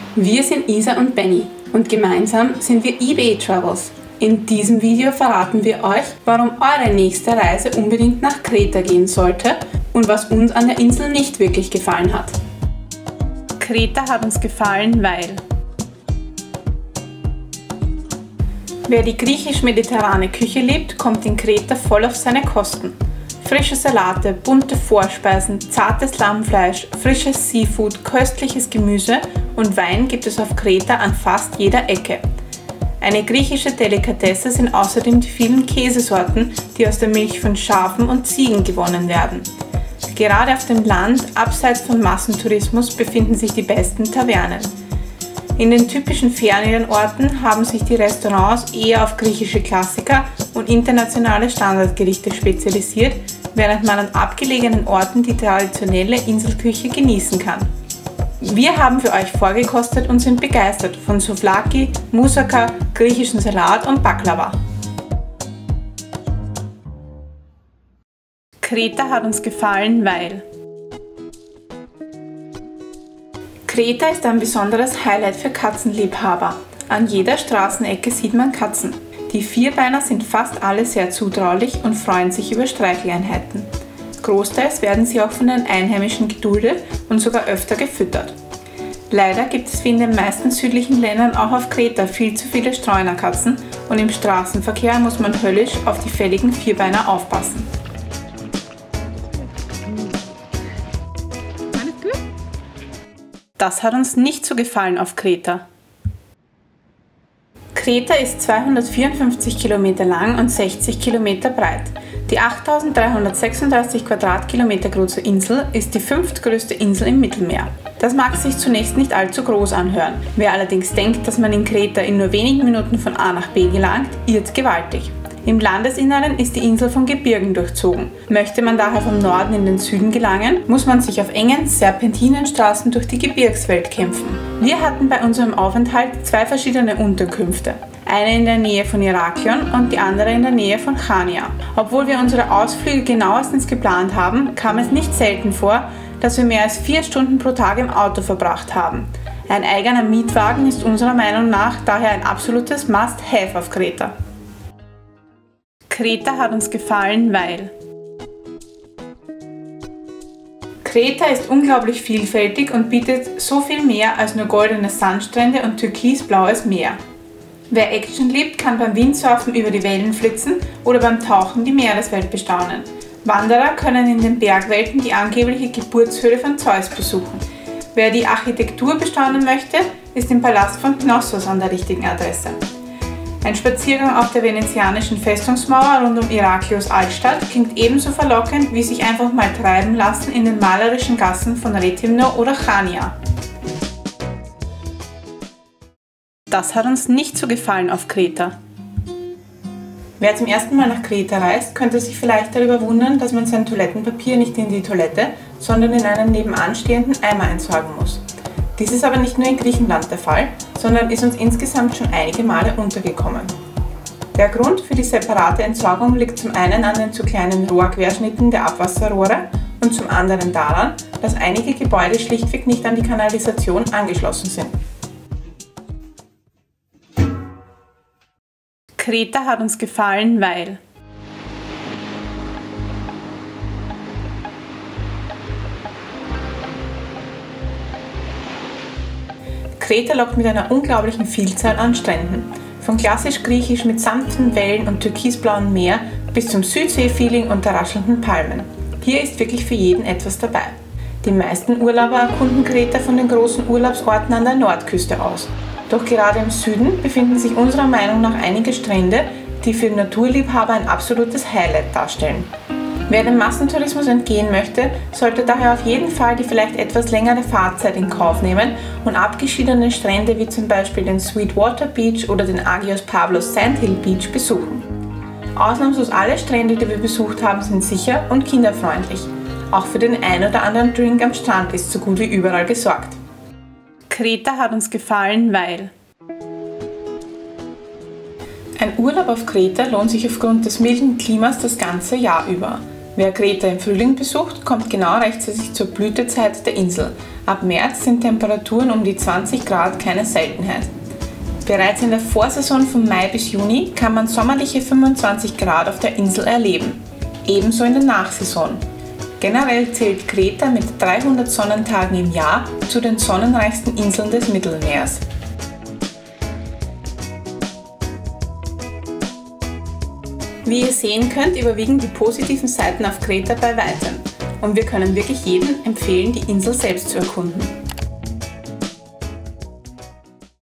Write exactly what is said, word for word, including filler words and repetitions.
Wir sind Isa und Benny und gemeinsam sind wir eBay Travels. In diesem Video verraten wir euch, warum eure nächste Reise unbedingt nach Kreta gehen sollte und was uns an der Insel nicht wirklich gefallen hat. Kreta hat uns gefallen, weil wer die griechisch-mediterrane Küche liebt, kommt in Kreta voll auf seine Kosten. Frische Salate, bunte Vorspeisen, zartes Lammfleisch, frisches Seafood, köstliches Gemüse und Wein gibt es auf Kreta an fast jeder Ecke. Eine griechische Delikatesse sind außerdem die vielen Käsesorten, die aus der Milch von Schafen und Ziegen gewonnen werden. Gerade auf dem Land, abseits von Massentourismus, befinden sich die besten Tavernen. In den typischen Ferienorten haben sich die Restaurants eher auf griechische Klassiker und internationale Standardgerichte spezialisiert, während man an abgelegenen Orten die traditionelle Inselküche genießen kann. Wir haben für euch vorgekostet und sind begeistert von Souvlaki, Moussaka, griechischen Salat und Baklava. Kreta hat uns gefallen, weil Kreta ist ein besonderes Highlight für Katzenliebhaber. An jeder Straßenecke sieht man Katzen. Die Vierbeiner sind fast alle sehr zutraulich und freuen sich über Streicheleinheiten. Großteils werden sie auch von den Einheimischen geduldet und sogar öfter gefüttert. Leider gibt es wie in den meisten südlichen Ländern auch auf Kreta viel zu viele Streunerkatzen und im Straßenverkehr muss man höllisch auf die fälligen Vierbeiner aufpassen. Das hat uns nicht so gefallen auf Kreta. Kreta ist zweihundertvierundfünfzig Kilometer lang und sechzig Kilometer breit. Die achttausenddreihundertsechsunddreißig Quadratkilometer große Insel ist die fünftgrößte Insel im Mittelmeer. Das mag sich zunächst nicht allzu groß anhören. Wer allerdings denkt, dass man in Kreta in nur wenigen Minuten von A nach B gelangt, irrt gewaltig. Im Landesinneren ist die Insel von Gebirgen durchzogen. Möchte man daher vom Norden in den Süden gelangen, muss man sich auf engen Serpentinenstraßen durch die Gebirgswelt kämpfen. Wir hatten bei unserem Aufenthalt zwei verschiedene Unterkünfte. Eine in der Nähe von Heraklion und die andere in der Nähe von Chania. Obwohl wir unsere Ausflüge genauestens geplant haben, kam es nicht selten vor, dass wir mehr als vier Stunden pro Tag im Auto verbracht haben. Ein eigener Mietwagen ist unserer Meinung nach daher ein absolutes Must-Have auf Kreta. Kreta hat uns gefallen, weil Kreta ist unglaublich vielfältig und bietet so viel mehr als nur goldene Sandstrände und türkisblaues Meer. Wer Action liebt, kann beim Windsurfen über die Wellen flitzen oder beim Tauchen die Meereswelt bestaunen. Wanderer können in den Bergwelten die angebliche Geburtshöhle von Zeus besuchen. Wer die Architektur bestaunen möchte, ist im Palast von Knossos an der richtigen Adresse. Ein Spaziergang auf der venezianischen Festungsmauer rund um Heraklios Altstadt klingt ebenso verlockend, wie sich einfach mal treiben lassen in den malerischen Gassen von Rethymno oder Chania. Das hat uns nicht so gefallen auf Kreta. Wer zum ersten Mal nach Kreta reist, könnte sich vielleicht darüber wundern, dass man sein Toilettenpapier nicht in die Toilette, sondern in einen nebenan stehenden Eimer entsorgen muss. Dies ist aber nicht nur in Griechenland der Fall, sondern ist uns insgesamt schon einige Male untergekommen. Der Grund für die separate Entsorgung liegt zum einen an den zu kleinen Rohrquerschnitten der Abwasserrohre und zum anderen daran, dass einige Gebäude schlichtweg nicht an die Kanalisation angeschlossen sind. Kreta hat uns gefallen, weil Kreta lockt mit einer unglaublichen Vielzahl an Stränden. Von klassisch griechisch mit sanften Wellen und türkisblauem Meer bis zum Südsee-Feeling und der raschelnden Palmen. Hier ist wirklich für jeden etwas dabei. Die meisten Urlauber erkunden Kreta von den großen Urlaubsorten an der Nordküste aus. Doch gerade im Süden befinden sich unserer Meinung nach einige Strände, die für Naturliebhaber ein absolutes Highlight darstellen. Wer dem Massentourismus entgehen möchte, sollte daher auf jeden Fall die vielleicht etwas längere Fahrzeit in Kauf nehmen und abgeschiedene Strände wie zum Beispiel den Sweetwater Beach oder den Agios Pavlos Sandhill Beach besuchen. Ausnahmslos alle Strände, die wir besucht haben, sind sicher und kinderfreundlich. Auch für den ein oder anderen Drink am Strand ist so gut wie überall gesorgt. Kreta hat uns gefallen, weil ein Urlaub auf Kreta lohnt sich aufgrund des milden Klimas das ganze Jahr über. Wer Kreta im Frühling besucht, kommt genau rechtzeitig zur Blütezeit der Insel. Ab März sind Temperaturen um die zwanzig Grad keine Seltenheit. Bereits in der Vorsaison von Mai bis Juni kann man sommerliche fünfundzwanzig Grad auf der Insel erleben. Ebenso in der Nachsaison. Generell zählt Kreta mit dreihundert Sonnentagen im Jahr zu den sonnenreichsten Inseln des Mittelmeers. Wie ihr sehen könnt, überwiegen die positiven Seiten auf Kreta bei weitem und wir können wirklich jedem empfehlen, die Insel selbst zu erkunden.